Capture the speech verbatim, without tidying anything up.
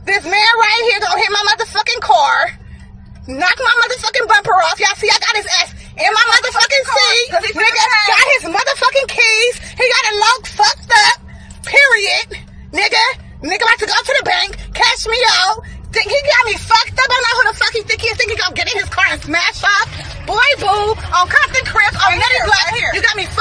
This man right here gonna hit my motherfucking car, knock my motherfucking bumper off. Y'all see I got his ass in my motherfucking seat. Nigga got his motherfucking keys. He got it locked fucked up. Period. Nigga. Nigga about to go to the bank, cash me out. Think he got me fucked up. I don't know who the fuck he think he is. Think he gonna get in his car and smash up. Boy, boo. On Compton Crib. On Nutty Blood. You got me